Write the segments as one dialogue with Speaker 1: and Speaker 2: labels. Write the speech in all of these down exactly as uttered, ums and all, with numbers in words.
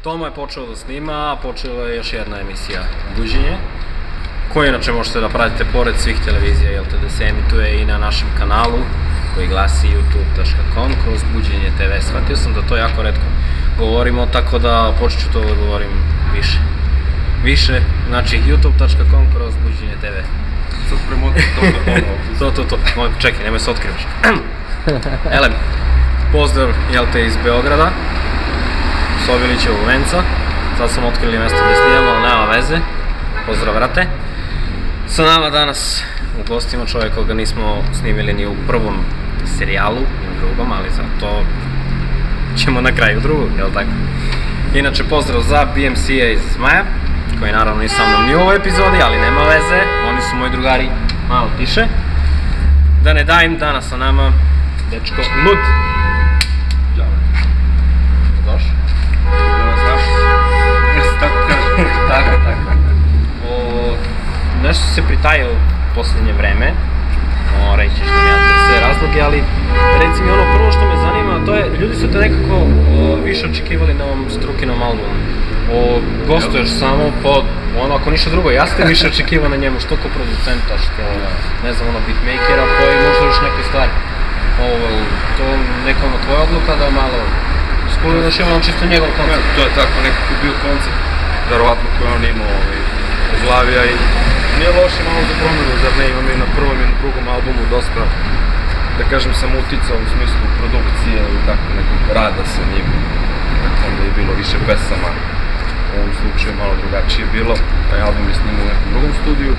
Speaker 1: Toma je počeo da snima, a počela je još jedna emisija Buđenje, koju inače možete da pratite pored svih televizija, jel te, da se emituje i na našem kanalu koji glasi youtube tačka com kroz Buđenje te ve. Shvatio sam da to jako retko govorimo, tako da počet ću to da govorim više. Više, znači youtube tačka com kroz Buđenje te ve.
Speaker 2: Sad premotim to da ponovo.
Speaker 1: To, to, to, čekaj, nemoj se otkrivaš. Elem, pozdrav, jel te, iz Beograda, s Obilićevog venca. Sad sam otkrili mjesto gdje snijemo, ali nema veze. Pozdrav, vrate. Sa nama danas u gostima čovjek koga nismo snimili ni u prvom serijalu, ni u drugom, ali zato ćemo na kraju drugog, jel tako? Inače, pozdrav za be em ce a iz Zmaja, koji naravno nisu sa mnom ni u ovoj epizodi, ali nema veze, oni su moji drugari malo tiše. Da ne dajem, danas sa nama dečko Lud.
Speaker 2: Ćao.
Speaker 1: Doš?
Speaker 2: Da nas znaš? Jesi tako kažem?
Speaker 1: Tako, tako. Nešto se pritaje u posljednje vreme, reći ćeš nam ja sve razloge, ali reci mi ono prvo što me zanima, to je, ljudi su te nekako više očekivali na ovom Strukinom albumu. Gostuješ samo po, ono, ako ništa drugo, ja ste više očekiva na njemu, što ko producenta, što, ne znam, ono, beatmakera, pa i možda još neke stvari. To neka ono tvoja odluka da malo skuliraš i ono čisto njegov koncept.
Speaker 2: To je tako nekako bio koncept, verovatno koji on imao u glavi, a i nije loše malo za promjenu, zar ne, imam i na prvom i na drugom albumu dosta, da kažem, sam uticao u smislu produkcije i tako nekog rada sa njim. Dakle, onda je bilo više pesama, u ovom slučaju malo drugačije bilo, taj album je snimao u nekom drugom studiju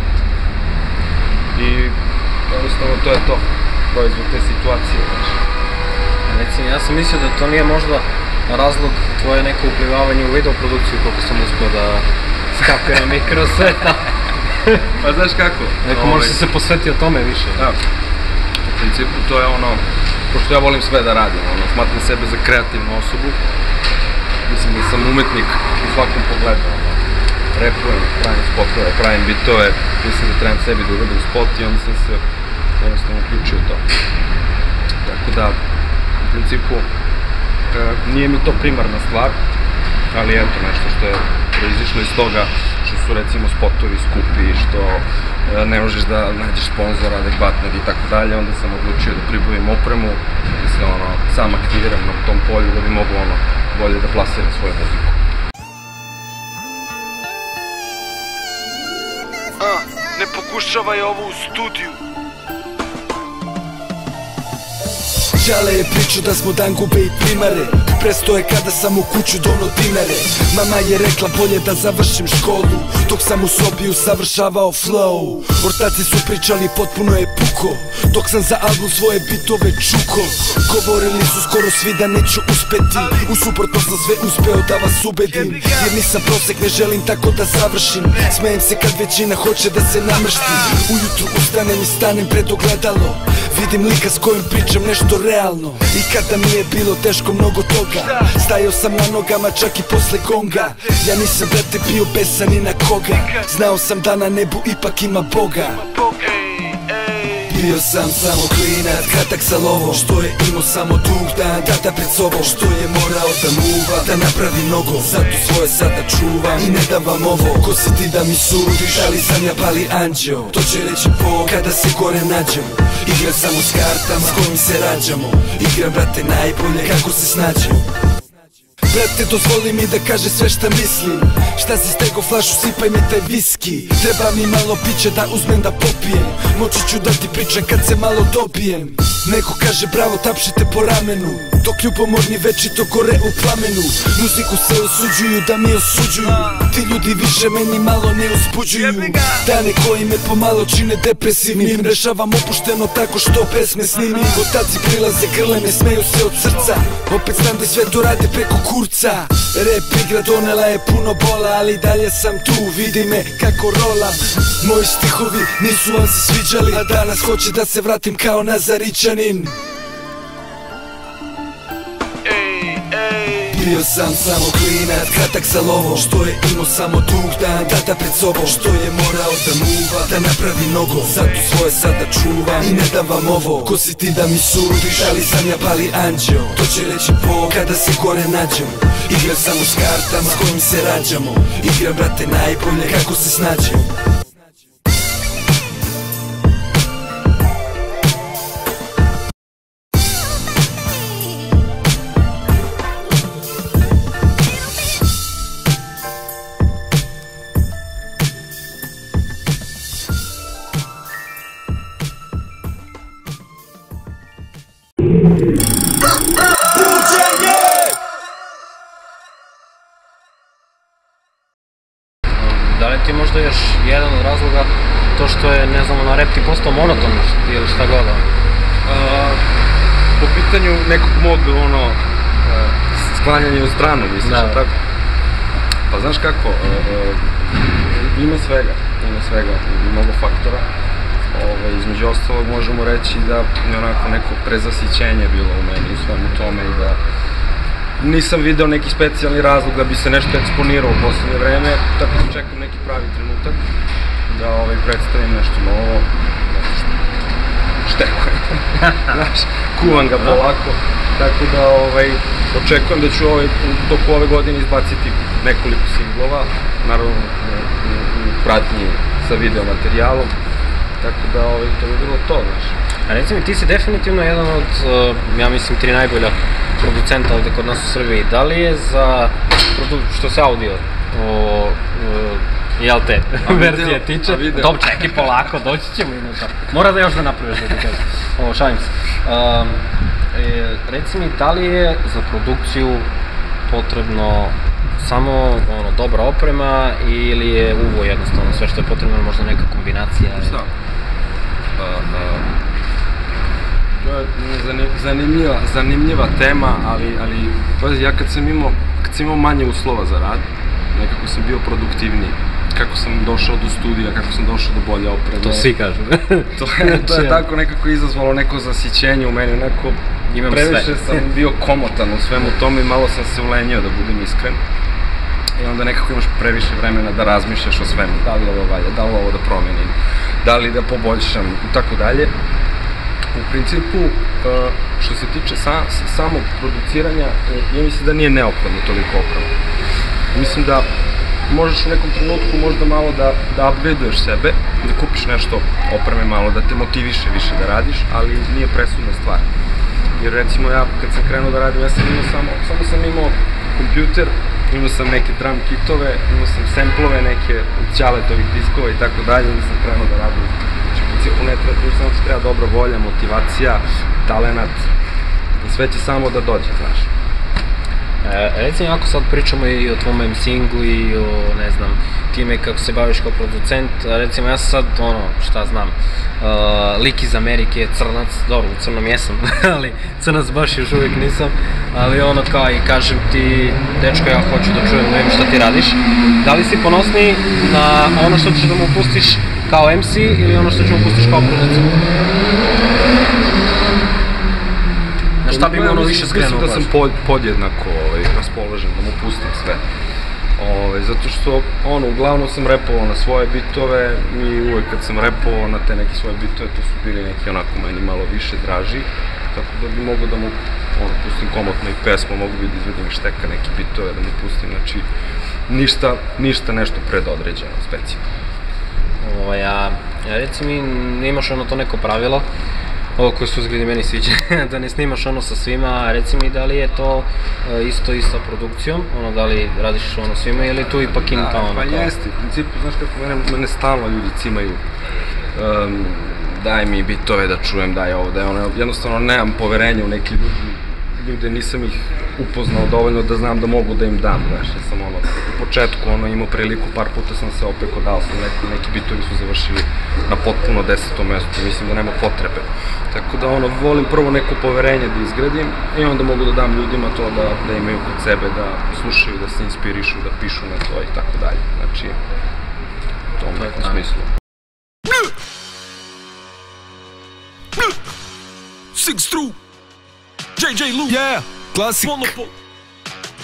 Speaker 2: i jednostavno to je to, proizvod te situacije, znači.
Speaker 1: Recimo, ja sam mislio da to nije možda razlog tvoje neko uplivavanje u videoprodukciju koliko sam uspio da skapiram i kroz sve tamo.
Speaker 2: Pa znaš kako?
Speaker 1: Neko možda si se posvetio tome više.
Speaker 2: Da, u principu to je ono, pošto ja volim sve da radim, ono, smatram sebe za kreativnu osobu. Mislim da sam umetnik u svakom pogledu, ono, repujem, pravim spotove, pravim bitove, mislim da trebam sebi da uradim spot i onda sam se jednostavno uključio u to. Tako da, u principu, nije mi to primarna stvar, ali eto, nešto što je proizišlo iz toga, što su recimo spotovi skupi, što ne možeš da nađeš sponzora adekvatnog i tako dalje, onda sam odlučio da pribavim opremu, da se ono, sam aktiviram na tom polju da bi mogu ono, bolje da plasiram svoju muziku.
Speaker 3: A, ne pokušavaj ovo u studiju.
Speaker 4: Žale je priču da smo dan gube i primare. Presto je kada sam u kuću dono dinare. Mama je rekla bolje da završim školu, dok sam u sobi usavršavao flow. Ortaci su pričali potpuno je puko, dok sam za album svoje bitove čuko. Govorili su skoro svi da neću uspeti, usuprotno sam sve uspeo da vas ubedim. Jer nisam prosek, ne želim tako da završim. Smejem se kad većina hoće da se namršti. Ujutru ustanem i stanem pred ogledalo, vidim lika s kojim pričam nešto realno. I kada mi je bilo teško mnogo toga, stajao sam na nogama čak i posle gonga. Ja nisam, brate, bio besan ni na koga, znao sam da na nebu ipak ima Boga. Bio sam samo klinac, kratak sa lovom, što je imao samo dug dan, tata pred sobom, što je morao da muva, da napravi mnogo, zato svoje sada čuvam i ne davam ovo. Ko si ti da mi sudiš, ali sam ja pali anđeo, to će reći Bog kada se gore nađemo. Igram samo s kartama s kojim se rađamo, igram, brate, najbolje kako se snađemo. Brate, dozvoli mi da kaže sve šta mislim. Šta si stego flašu, sipaj mi taj viski. Treba mi malo piće da uzmem da popijem, moći ću da ti pričam kad se malo dobijem. Neko kaže bravo, tapšite po ramenu, dok ljubomorni večito gore u plamenu. Muziku se osuđuju da mi osuđuju, ti ljudi više meni malo ne uzbuđuju. Dane koji me pomalo čine depresivnim, rešavam opušteno tako što pesme snimim. Otaci prilaze grlene, smeju se od srca, opet znam da sve to rade preko kurca. Rap igra donela je puno bola, ali dalje sam tu, vidi me kako rolam. Moji stihovi nisu vam se sviđali, a danas hoće da se vratim kao Nazarićanin.
Speaker 3: Ej, ej.
Speaker 4: Bio sam samo klinac, kratak za lovo, što je imao samo dug dan, tata pred sobom, što je morao da muva, da napravi mnogo, zato svoje sada čuvam i ne dam vam ovo. Ko si ti da mi sudiš, ali sam ja pali anđeo, to će reći Bog kada se gore nađemo. Igram samo s kartama s kojim se rađamo, igram brate najbolje kako se snađem.
Speaker 1: Da li ti možda još jedan od razloga to što je, ne znam, na rap ti postao monoton ili šta god?
Speaker 2: Po pitanju nekog mog, ono, sklanjanja u stranu, misliš, tako? Pa znaš kako, ima svega, ima svega, mnogo faktora. Između ostalog možemo reći da je onako neko prezasićenje bilo u meni u svemu tome i da nisam video neki specijalni razlog da bi se nešto eksponirao u poslednje vreme, tako da čekam neki pravi trenutak da predstavim nešto novo, štekujem, znaš, kuvam ga polako, tako da očekujem da ću u toku ove godine izbaciti nekoliko singlova, naravno u pratnji sa video materijalom, tako da to bi bilo to, znaš.
Speaker 1: A reci mi, ti si definitivno jedan od, ja mislim, tri najbolja producenta ovde kod nas u Srbiji. Da li je za, što se audio, jel te, verzije tiče, dobro, čekaj polako, doći ćemo i na to. Mora da još da napraviš da ti kažem, ovo, šalim se. Reci mi, da li je za produkciju potrebno samo dobra oprema ili je uvo jednostavno sve što je potrebno, možda neka kombinacija?
Speaker 2: Šta? Zanimljiva tema, ali ja kad sam imao manje uslova za rad, nekako sam bio produktivniji. Kako sam došao do studija, kako sam došao do bolje opreme.
Speaker 1: To svi kažu.
Speaker 2: To je tako nekako izazvalo neko zasićenje u meni, onako previše sam bio komotan u svemu tome i malo sam se ulenjio, da budem iskren. I onda nekako imaš previše vremena da razmišljaš o svemu, da li ovo valja, da li ovo da promenim, da li da poboljšam i tako dalje. U principu, što se tiče samog produciranja, ja mislim da nije neophodno toliko oprema. Mislim da možeš u nekom trenutku možda malo da upgradeuješ sebe, da kupiš nešto opreme malo, da te motiviše više da radiš, ali nije presudna stvar. Jer recimo ja kad sam krenuo da radim, ja sam imao samo, samo sam imao kompjuter, imao sam neke drum kitove, imao sam samplove, neke ćaletovih diskova i tako dalje, onda sam krenuo da radim. Znači u principu ne treba, samo ti treba dobra volja, motivacija, talenat i sve će samo da dođe, znaš.
Speaker 1: Reci mi, ako sad pričamo i o tvom em-singlu i o, ne znam, time kako se baviš kao producent, recimo ja sam sad, ono, šta znam, lik iz Amerike, crnac, dobro, u crnom jesam, ali crnac baš još uvijek nisam, ali ono kao i kažem ti, dečko, ja hoću da čujem, ne šta ti radiš, da li si ponosniji na ono što ćeš da mu pustiš kao em si ili ono što ćeš da mu pustiš kao producent? Šta bi mu ono više skrenuo?
Speaker 2: Mislim da sam podjednako raspoložen da mu pustim sve. Zato što, ono, uglavnom sam repovao na svoje bitove i uvek kad sam repovao na te neke svoje bitove, to su bili neki onako meni malo više draži, tako da bi mogo da mu pustim komotno i pesmu, mogu bi da izvedim i šteka neke bitove da mu pustim, znači ništa nešto predodređeno, specijalno.
Speaker 1: Reci mi, imaš ono to neko pravilo, ovo koje su zgledi meni sviđa, da ne snimaš ono sa svima, a reci mi da li je to isto i sa produkcijom, ono da li radiš ono svima ili tu ipak ima kao ono kao?
Speaker 2: Pa jeste, u principu, znaš kako mene stalno ljudi cimaju, daj mi bitove da čujem, daj ovo, daj ono, jednostavno nemam poverenja u neki ljudi, ljude nisam ih upoznao dovoljno da znam da mogu da im dam, znaš, ja sam ono, u početku ono imao priliku, par puta sam se opeko dao sam neki bitovi su završili na potpuno desetom mestu, mislim da nema potrebe. Tako da ono, volim prvo neko poverenje da izgradim i onda mogu da dam ljudima to da imaju kod sebe, da slušaju, da se inspirišu, da pišu na to i tako dalje. Znači, u tom nekom smislu.
Speaker 4: Six through J J Lu, yeah, classic.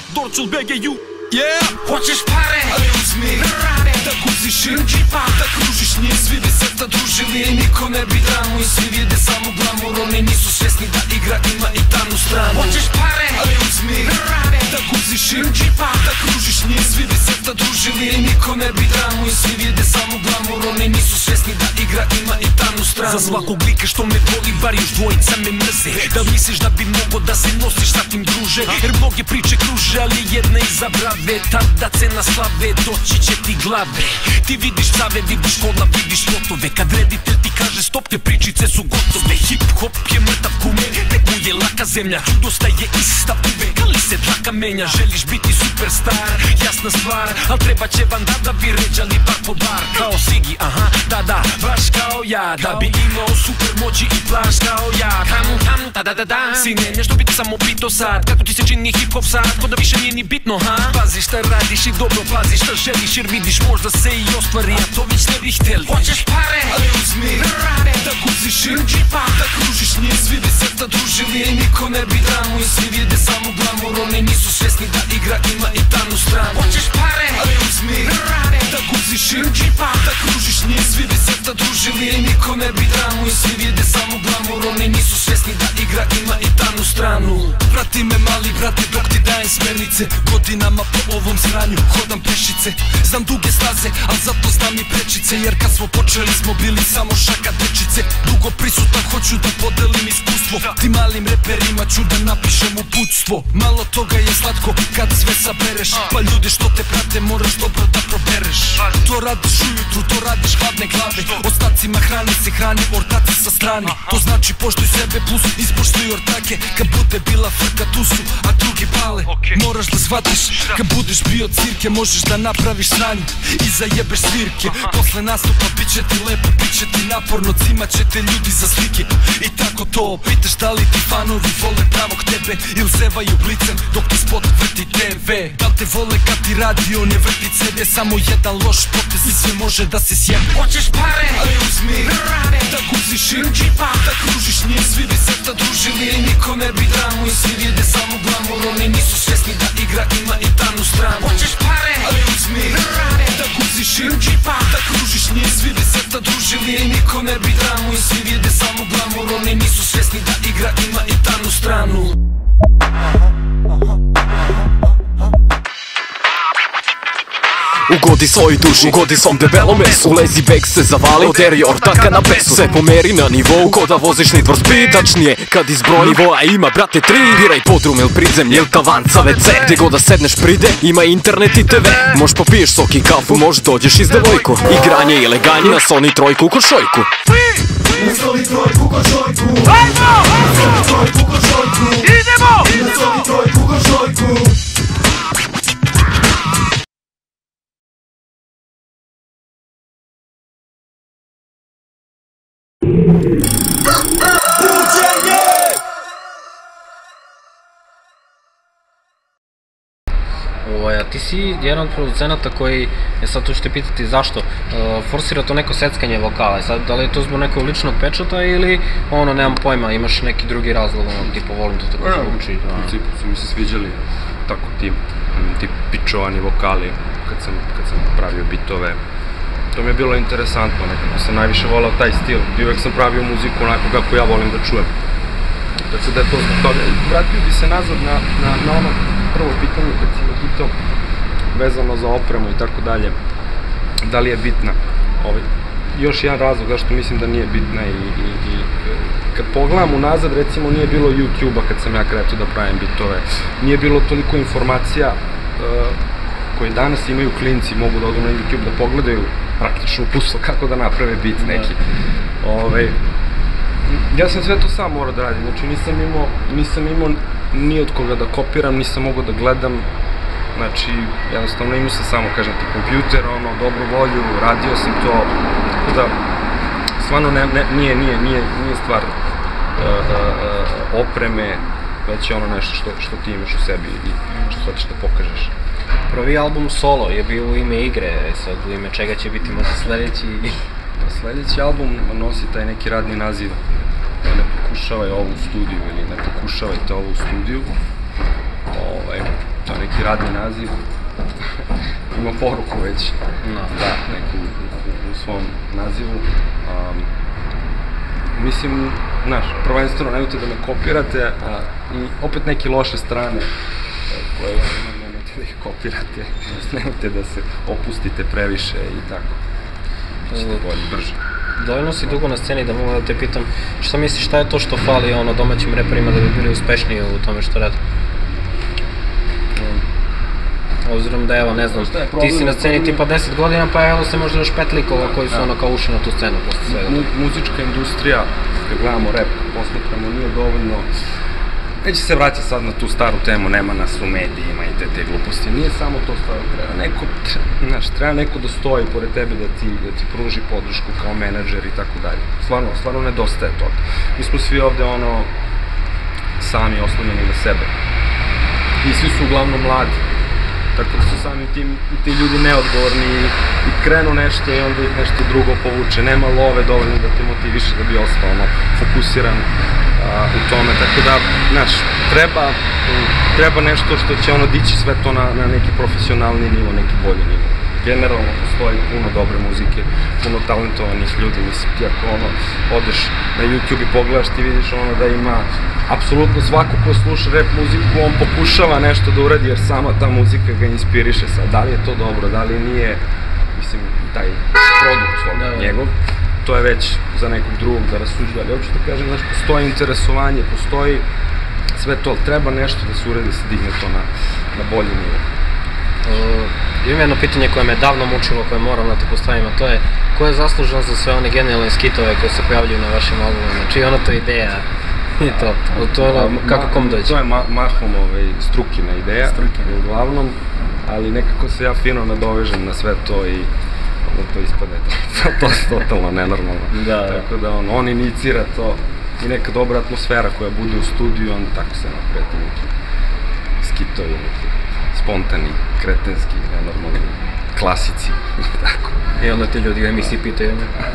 Speaker 4: Dorčul B G U. Yeah, hoćeš pare, ali uzmi rare, da guziš im džipa, da kružiš njih. Svi bi se ta družili i niko ne bi dramu, i svi vide samo glamur, oni nisu svjesni da igra ima i tamnu stranu. Hoćeš pare, ali uzmi rare, da guziš im džipa, da kružiš njih. Svi bi se ta družili i niko ne bi dramu, i svi vide samo glamur, oni nisu svjesni da igra ima i tamnu stranu. Za svakog lika što me voli, bar još dvojica me mrze. Da li misliš da bi mogo da se nosiš sa tim, druže? Jer mnoge priče kruže, ali jedna iza brave. Tada cena slave, doći će ti glave. Ti vidiš cave, vidiš kola, vidiš lotove. Kad reditelj ti kaže stop, te pričice su gotove. Hip hop je mrtav kume, tek mu je laka zemlja. Čudosta je ista uvek, ali se dlaka menja. Želiš biti superstar, jasna stvar, al treba će vam da da bi ređali bar po bar. Kao Sigi, aha, da da, baš kao ja. Da bi imao super moći i plaž kao ja. Kam, kam, da da da da. Sine, nešto bi ti samo pito sad, kako ti se čini hip hop sad, ko da više nije ni bitno, ha? Pazi šta radiš i dobro pazi šta želiš, jer vidiš možda se i ostvari, a to već ne bih hteli. Hoćeš pare, ali uzmi rare, da guziš im džipa, da kružiš njih. Svi bi se ta družili i niko ne bi dramu, i svi vide samo glamur, oni nisu svjesni da igra ima i tamnu stranu. Hoćeš pare, ali uzmi rare, da guziš im džipa, da kružiš njih. Svi bi se ta družili i niko ne bi dramu, i svi vide samo glamur, oni nisu svjesni da igra ima i tamnu stranu. Prati me mali brate dok ti dajem smernice, godinama po ovom sranju hodam pešice. Znam duge staze, al zato znam i prečice, jer kad smo počeli smo bili samo šaka dečice. Dugo prisutan hoću da podelim iskustvo, ti malim reperima ću da napišem uputstvo. Malo toga je slatko kad sve sabereš, pa ljude što te prate moraš dobro da probereš. To radiš ujutru, to radiš hladne glave, ostacima hrani se hrani ortaci sa strane. To znači poštuj sebe plus ispoštuj ortake, kad bude bila frka tu su, a drugi pale. Moraš da shvatiš, kad budeš bio cirke možeš da napraviš sranju i zajebeš svirke. Posle nastupa bit će ti lepo, bit će ti naporno, cimat će te ljudi za slike i tako to. Pitaš da li ti fanovi vole pravog tebe ili zevaju blicem dok ti spot vrti te ve. Da li te vole kad ti radio ne vrti ce de, samo jedan loš potez i sve može da se sjebe. Hoćeš pare, ali uzmi rare, da guziš im džipa, da kružiš njih. Svi bi se ta družili i niko ne bi dramu, i svi vide samo glamur, oni nisu svjesni da igra ima i tamnu stranu. Hoćeš pare, ali uzmi rare, da guziš im džipa, da kružiš njih. Svi bi se ta družili i niko ne bi dramu, i svi vide samo glamur, oni nisu svjesni da igra ima i tamnu stranu.
Speaker 5: Ugodi svoj duši, ugodi svom debelom mesu. Lezi beg se zavali, oderi ortaka na besu. Sve pomeri na nivou, ko da voziš Need for Speed. Tačnije, kad izbroj nivoa ima brate tri. Biraj podrum il pridzemlje il kavanca ve ce. Gdje god da sedneš pride, ima internet i te ve. Mož popiješ sok i kafu, mož dođeš iz devojku. Igranje i leganje na Sony trojku ko šojku.
Speaker 4: Na Sony trojku ko šojku. Ajmo! Na Sony trojku ko šojku. Idemo! Na Sony trojku ko šojku.
Speaker 1: Ovaj, a ti si jedan od producenata koji, je sad tu ćete pitati zašto, forsira to neko seckanje vokala. Sad, da li je to zbog nekog ličnog pečata ili, ono, nemam pojma, imaš neki drugi razlog, ono, tipa, volim to tako zvuči.
Speaker 2: U principu su mi se sviđali tako ti, ti pičovani vokali kad sam, kad sam pravio bitove. To mi je bilo interesantno, nekako sam najviše volao taj stil i uvek sam pravio muziku onako kako ja volim da čujem. Tako da je to zbog toga. Vratio bi se nazad na, na, na ono prvo pitanje kad si pitao vezano za opremu i tako dalje. Da li je bitna? Ovaj, još jedan razlog zašto mislim da nije bitna i, i, i kad pogledam unazad, recimo nije bilo YouTube-a kad sam ja kretao da pravim bitove. Nije bilo toliko informacija uh, koje danas imaju klinci, mogu da odu na YouTube da pogledaju praktično uputstvo kako da naprave bit neki. Ove, ja sam sve to sam morao da radim, znači nisam imao, nisam imao ni od koga da kopiram, nisam mogao da gledam, znači jednostavno imao sam samo, kažem ti, kompjuter, ono, dobru volju, radio sam to, tako da stvarno ne, ne, nije, nije, nije, nije stvar uh, uh, opreme, već je ono nešto što, što ti imaš u sebi i što hoćeš da pokažeš.
Speaker 1: Prvi album Solo je bio u ime igre, sad u ime čega će biti možda sledeći?
Speaker 2: Sledeći album nosi taj neki radni naziv Ne pokušavaj ovo u studiju ili Ne pokušavajte ovo u studiju. Ovaj, to je neki radni naziv, ima poruku već,
Speaker 1: No.
Speaker 2: da, neku u, u svom nazivu. Um, mislim, znaš, prvenstveno nemojte da me kopirate, a, i opet neke loše strane koje imam, nemojte da ih kopirate, nemojte da se opustite previše i tako. Ćete bolje, brže.
Speaker 1: Dovoljno si dugo na sceni da mogu da te pitam, šta misliš, šta je to što fali ono domaćim reperima da bi bili uspešniji u tome što rade? Obzirom da, evo, ne znam, ti si na sceni tipa deset godina, pa evo se možda još pet likova koji su ono kao ušli na tu scenu posle svega.
Speaker 2: Muzička industrija, kad gledamo rap, posmatramo, nije dovoljno. Neće se vraćati sad na tu staru temu, nema nas u medijima i te te gluposti. Nije samo to staro, treba neko, znaš, treba neko da stoji pored tebe, da ti, da ti pruži podršku kao menadžer i tako dalje. Stvarno, stvarno nedostaje toga. Mi smo svi ovde, ono, sami oslonjeni na sebe. I svi su uglavnom mladi. Tako da su sami tim, ti ljudi neodgovorni i krenu nešto i onda ih nešto drugo povuče. Nema love dovoljno da te motiviše da bi ostao ono, fokusiran a, u tome. Tako da, znaš, treba, treba nešto što će ono dići sve to na, na neki profesionalni nivo, neki bolji nivo. Generalno postoji puno dobre muzike, puno talentovanih ljudi, mislim, ti ako ono, odeš na YouTube i pogledaš, ti vidiš ono da ima apsolutno svako ko sluša rap muziku, on pokušava nešto da uradi jer sama ta muzika ga inspiriše sad. Da li je to dobro, da li nije, mislim, taj produkt svog njegov, to je već za nekog drugog da rasuđuje, ali hoću da kažem, znaš, postoji interesovanje, postoji sve to, treba nešto da se uradi, da se digne to na, na bolji nivo.
Speaker 1: Imam jedno pitanje koje me davno mučilo, koje moram da te postavim, a to je ko je zaslužan za sve one genijalne skitove koje se pojavljuju na vašim albumima? Čiji je ono to ideja? I to, to je ono, kako kom dođe?
Speaker 2: To je mahom Strukina ideja, uglavnom, ali nekako se ja fino nadovežem na sve to i onda to ispade, to je totalno nenormalno. Tako da on inicira to i neka dobra atmosfera koja bude u studiju, onda tako se napreti neki skitovi, neki spontani, kretenski, nenormalni, klasici, tako.
Speaker 1: I onda ti ljudi u emisiji pitaju.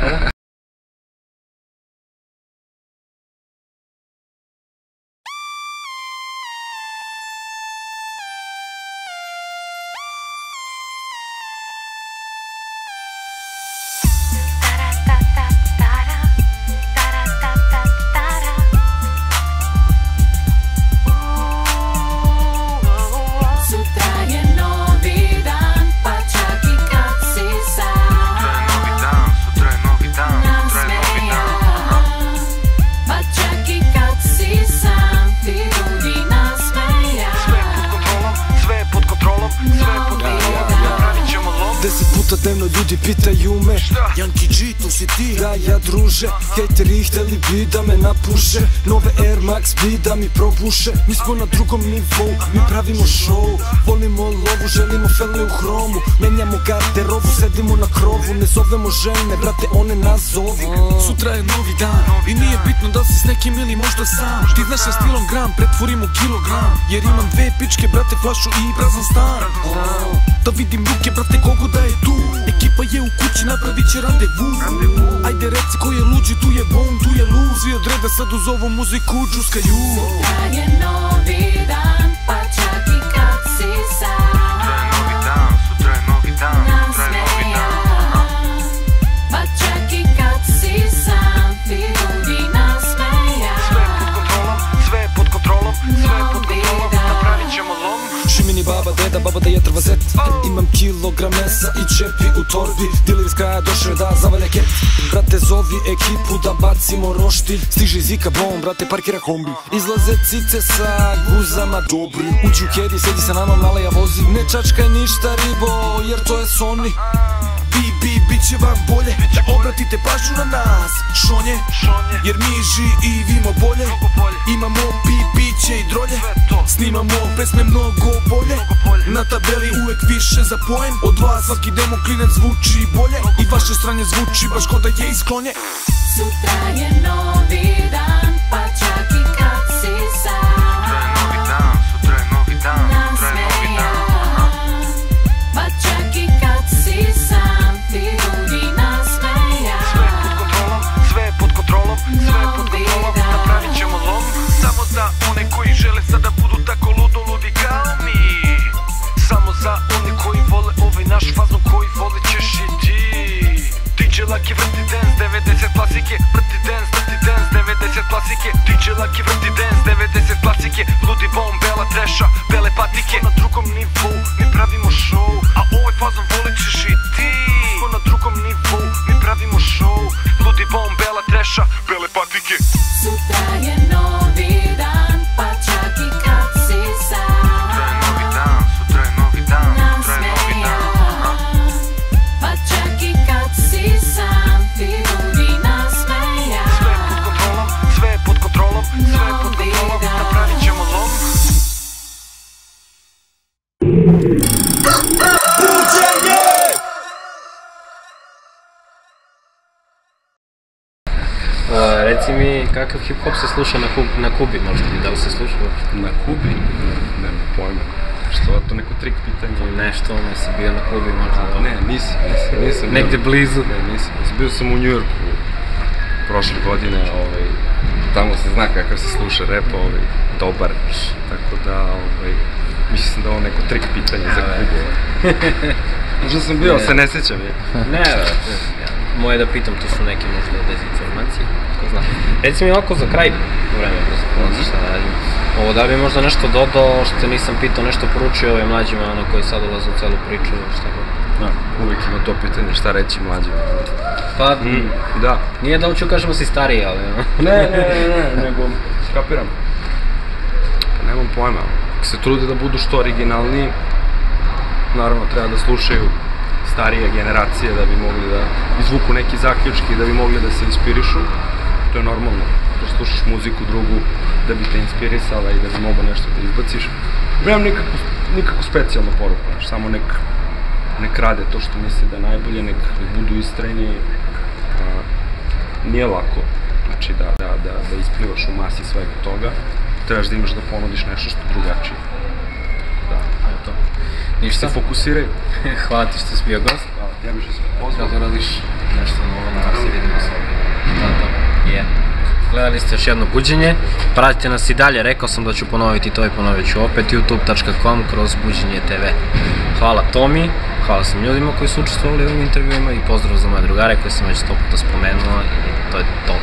Speaker 4: Dnevno ljudi pitaju me Janki G, tu si ti? Da, ja druže. Hejteri hteli bi da me napuše, nove Air Max bi da mi probuše. Mi smo na drugom nivou, mi pravimo show. Volimo lovu, želimo felne u hromu. Menjamo garderobu, sedimo na krovu. Ne zovemo žene, brate, one nas zovu. Sutra je novi dan i nije bitno da si s nekim ili možda sam. Ti znaš sa stilom gram, pretvorimo kilogram. Jer imam dve pičke, brate, flašu i prazan stan. Da vidim ruke, brate, kogo da je tu. Ekipa je u kući, napravit će randevu. Ajde reci ko je luđi, tu je bone, tu je luz. Svi od reda sad uz ovu muziku džuskaju.
Speaker 6: Sutra je novi dan, pa čak i kad si sam.
Speaker 3: Sutra je novi dan, sutra je novi dan, sutra je novi dan.
Speaker 6: Pa čak i kad si sam, ti ljudi nasmeja.
Speaker 3: Sve pod kontrolom, sve pod kontrolom, sve pod kontrolom, napravit ćemo lom.
Speaker 4: Šimini baba, deda, baba da je trva zet. Imam kilogram mesa i čepi u torbi. Diler iz kraja došao da zavalja ket. Brate, zovi ekipu da bacimo roštilj. Stiže iz Ika bom, brate, parkira kombi. Izlaze cice sa guzama dobri. Uđi u kedi, sedi sa nama, mala ja vozi. Ne čačkaj ništa ribo, jer to je Sony. Bi, bi, bit će vam bolje, da obratite pažnju na nas. Šonje, jer mi živimo bolje. Imamo pi, piće i drolje. Snimamo pesme mnogo bolje. Na tabeli uvek više za poen. Od vas svaki demo klinac zvuči bolje. I vaše stranje zvuči baš ko da je isklonje.
Speaker 6: Sutra je novi dan, pa čak i kad si sam.
Speaker 3: Sutra je novi dan, sutra je novi dan, sutra je novi dan.
Speaker 6: Pa čak i kad si sam, ti ljudi nasmeja.
Speaker 3: Sve pod kontrolom, sve pod kontrolom, sve pod kontrolom, napravit ćemo lom. Samo za one koji žele sad da budu tako ludo ludi kao mi.
Speaker 1: kakav hip-hop se sluša na, Kub, na Kubi, možda li, da li se sluša uopšte?
Speaker 2: Na Kubi? Nema pojma. Što, to neko trik pitanje?
Speaker 1: Nešto, ono, si bio na Kubi možda? Da...
Speaker 2: Ne, nisam, nisam, nisam.
Speaker 1: Negde
Speaker 2: bio,
Speaker 1: blizu?
Speaker 2: Ne, nisam, nisam. Bio sam u Njujorku prošle godine, ovaj, tamo se zna kakav se sluša rap, ovaj, dobar, tako da, ovaj, mislim da ovo neko trik pitanje za Kubu. Možda sam bio, se ne sjećam je.
Speaker 1: Ne, moje da pitam, to su neke možda dezinformacije, ko zna. Reci mi ovako za kraj vreme, da se polazi šta radim. Ovo da bi možda nešto dodao, što nisam pitao, nešto poručio ovim mlađima, ono koji sad ulaze u celu priču, šta god.
Speaker 2: Da, uvijek ima to pitanje, šta reći mlađima.
Speaker 1: Pa,
Speaker 2: mm, da.
Speaker 1: Nije da hoću kažemo si stariji, ali...
Speaker 2: ne, ne, ne, ne, nego, kapiram. Pa nemam pojma, ako se trude da budu što originalniji, naravno treba da slušaju starije generacije da bi mogli da izvuku neki zaključki, da bi mogli da se inspirišu. To je normalno, da slušaš muziku drugu, da bi te inspirisala i da bi mogao nešto da izbaciš. Nemam nikakvu, nikakvu specijalnu poruku, znaš, samo nek, nek rade to što misle da je najbolje, nek budu istrajni. A, nije lako, znači da, da, da, da isplivaš u masi svega toga, trebaš da imaš da ponudiš nešto što drugačije. Da, evo to.
Speaker 1: Ništa.
Speaker 2: Se fokusiraj.
Speaker 1: Hvala ti što si bio gost.
Speaker 2: Hvala, ja bih što se pozvao.
Speaker 1: Kada radiš nešto novo, naravno se vidimo sa ovdje. Da, to je. Gledali ste još jedno buđenje, pratite nas i dalje, rekao sam da ću ponoviti to i ponovit ću opet, youtube tačka com kroz buđenje te ve. Hvala Tomi, hvala svim ljudima koji su učestvovali u ovim intervjuima i pozdrav za moje drugare koje sam već sto puta spomenuo i to je to.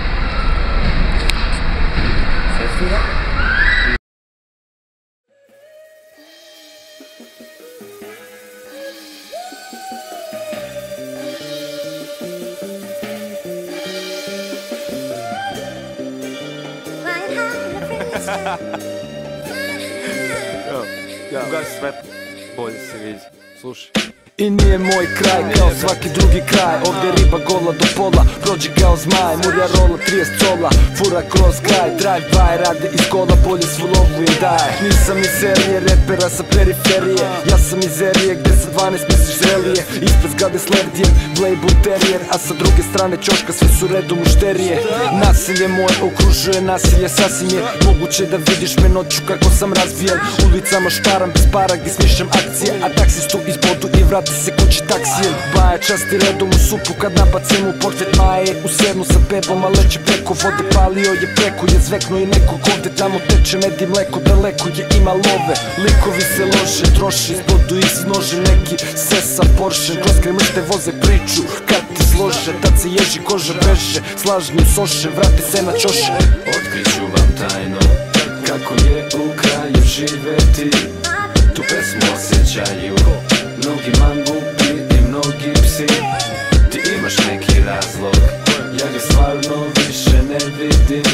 Speaker 5: Ugaš sve, bolje se vidi. Slušaj.
Speaker 4: I nije moj kraj kao svaki drugi kraj. Ovdje riba gola do pola, prođe kao zmaj. Murja rola trideset cola, fura kroz kraj. Drive by, rade iz kola, bolje svu lovu im daje. Nisam iz serije repera sa periferije, ja sam iz erije gde sa dvanaest misliš zrelije. Ispred zgrade s Lerdijem, Bladebull Terrier, a sa druge strane ćoška sve su redom mušterije. Nasilje moje okružuje, nasilje sasvim je moguće da vidiš me noću kako sam razvijen. Ulicama šparam bez para gdje smišljam akcije, a taksistu izbodu i vrati se kući taksijem. Baja časti redom u supu kad nabacim u portret Maje. U sednu sa bebom, a leće preko vode, palio je preko, je zvekno i nekog ovde. Tamo teče med i mleko, daleko je ima love. Likovi se lože, troši, izbodu ih nože. Neki sesa Porsche, kroz kremršte voze priču kad ti slože. Tad se ježi koža beže, slažnju soše, vrati se na čoše. Otkriću vam tajno kako je u kraju živeti. Tu pesmu osjećaju mnogi mangupi i mnogi psi. Ti imaš neki razlog, ja ga stvarno više ne vidim.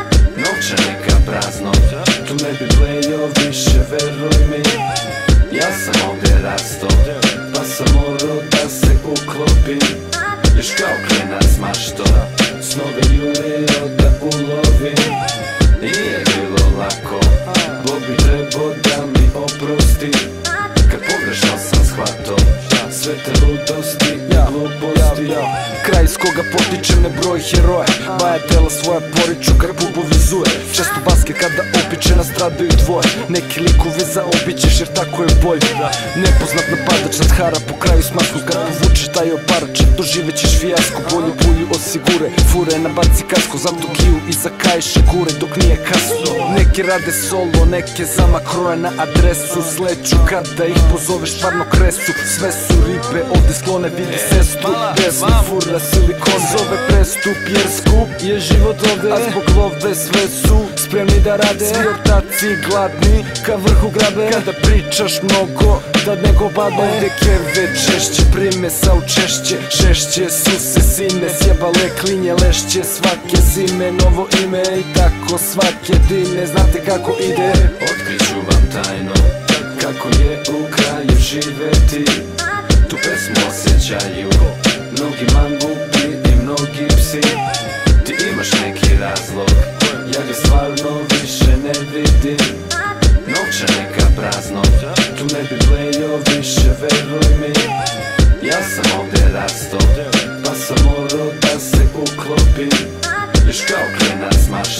Speaker 4: Novčanika prazno, tu ne bi blejo više, veruj mi. Ja sam ovdje rasto, pa sam morao da se uklopim. Još kao klinac mašto, snove jurio da ulovim. Nije bilo lako, Bog bi trebao da mi oprosti. Kad pogrešno sam shvatao sve te ludosti i gluposti. Kraj iz koga potičem ne broj heroje, baja tela svoja poriču kad bubovi zuje. Često basket kada opiče nastradaju dvoje. Neki likove zaobićeš jer tako je bolje. Nepoznat napadač nad hara po kraju smasku. Kad povučeš taj oparače doživećeš fijasko. Bolju pulju osigure, fure nabaci kasko. Zato kiju iza kaješe gure dok nije kasno. Neki rade solo, neke zama kroje na adresu. Sleću kada ih pozoveš stvarno kresu. Sve su ribe, ovdje sklone vidi sestru. Bezmi fura silikon, zove prestup jer skup je život ovdje. A zbog love sve su spremni da rade. Svi ortaci gladni ka vrhu grabe. Kada pričaš mnogo da nego padne. Ovdje keve češće, prime sa učešće. Šešće su se sine, sjebale klinje lešće. Svake zime novo ime i tako svake dine. Znate kako ide? Otkriću vam tajno kako je u kraju živeti. Tu pesmu osjećaju mnogi mangupi i mnogi psi. Ti imaš neki razlog, ja ga stvarno više ne vidim. Novčanika prazno, tu ne bi blejo više, veruj mi. Ja sam ovdje rasto, pa sam morao da se uklopim. Još kao klinac maš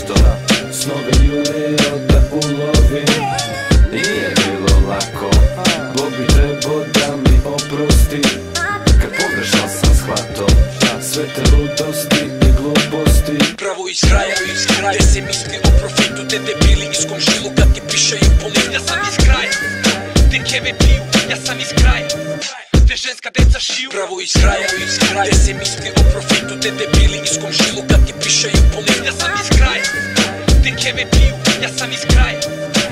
Speaker 4: polim, ja sam iz kraja. Gde keve piju, ja sam iz kraja. Gde ženska deca šiju, pravo iz kraja. Gde se misli o profitu, te debili iskom žilu kad ti pišaju polim, ja sam iz kraja. Gde keve piju, ja sam iz kraja.